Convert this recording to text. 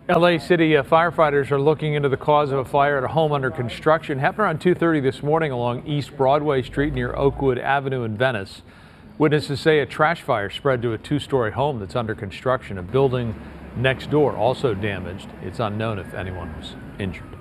LA City firefighters are looking into the cause of a fire at a home under construction. Happened around 2:30 this morning along East Broadway Street near Oakwood Avenue in Venice. Witnesses say a trash fire spread to a two-story home that's under construction. A building next door also damaged. It's unknown if anyone was injured.